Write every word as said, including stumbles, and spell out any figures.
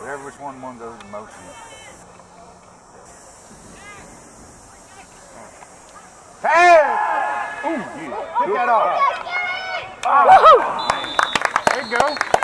Whatever which one one goes in motion. Hey! Ooh, yeah. Pick that off. Oh. There you go.